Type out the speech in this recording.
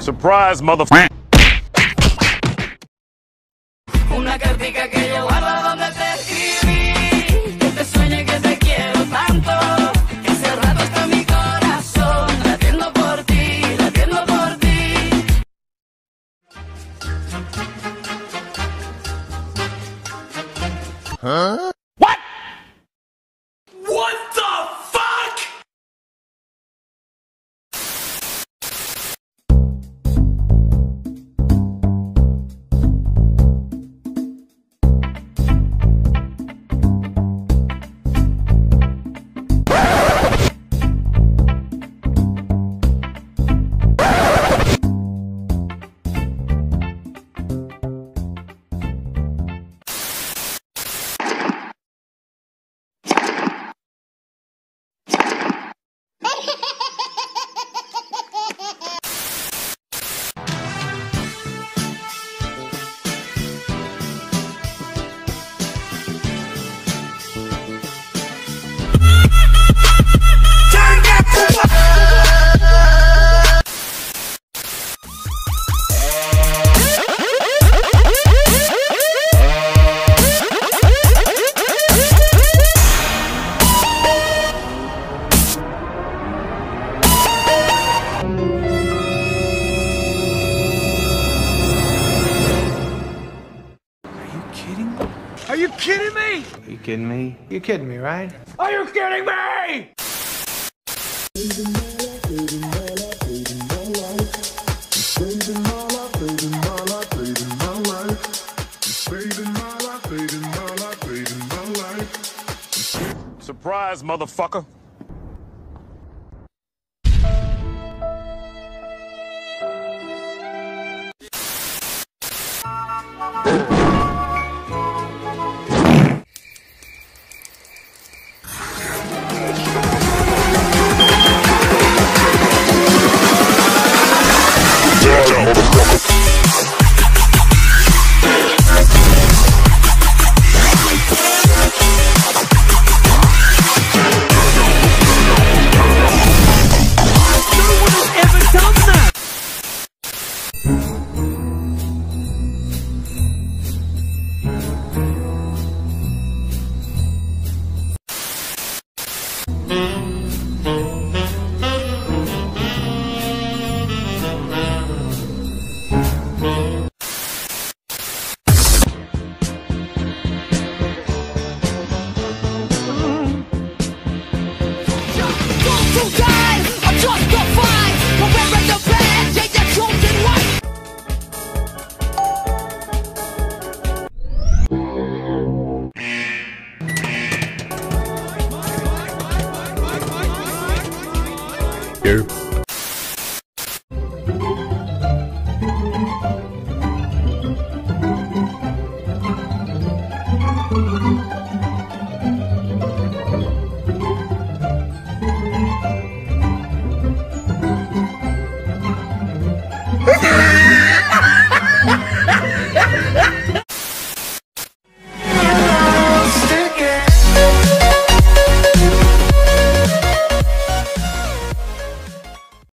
Surprise, motherfucker. Una cartica que yo guardo donde te escribí, que te sueñe que te quiero tanto, que hace rato está mi corazón latiendo por ti, latiendo por ti. Huh? What? What the fuck? Are you kidding me? Are you kidding me? You're kidding me, right? Are you kidding me? Surprise, motherfucker.